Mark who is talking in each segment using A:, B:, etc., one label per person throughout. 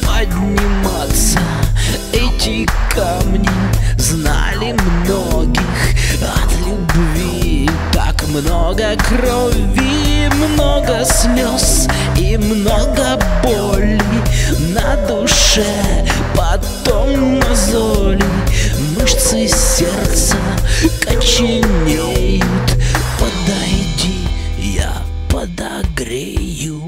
A: подниматься. Эти камни знали многих от любви. Так много крови, много слез и много боли на душе, потом мозоли. Мышцы сердца коченеют. Подойди, я подогрею.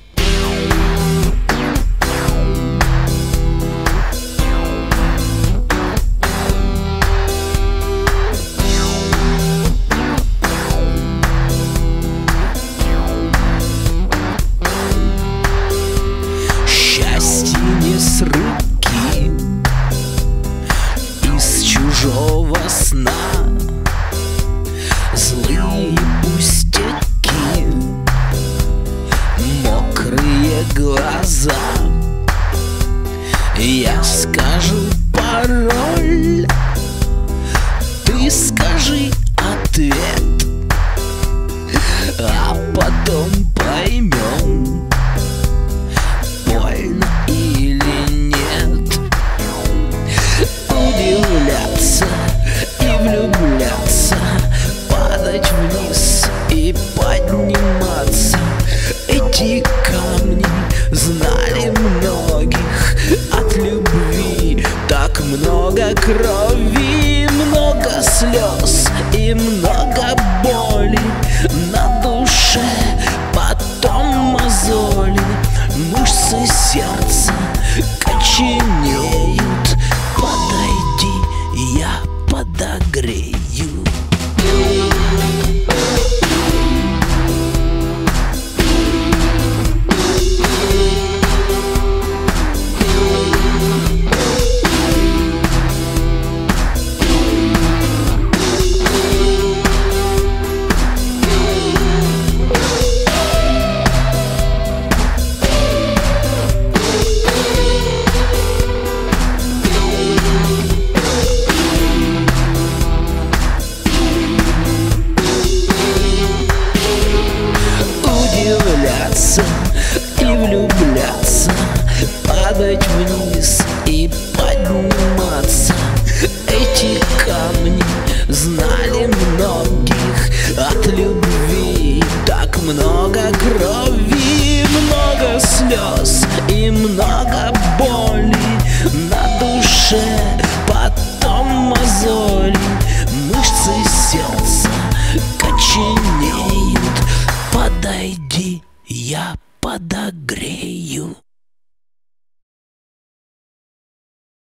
A: Счастье не с руки, из чужого сна. Злые пустяки, мокрые глаза. Я скажу пароль, ты скажи ответ, а потом поймем, больно или нет. Удивляться и влюбляться, падать вниз и подниматься. Эти камни знали многих от любви. Так много крови, много слез и много боли на душе, потом мозоли. Мышцы сердца коченеют. Подойди, я подогрею. И влюбляться, падать вниз и подниматься. Эти камни знали многих от любви. Так много крови, много слез и много боли на душе, потом мозоли. Мышцы сердца коченеют. Подойди, я подогрею.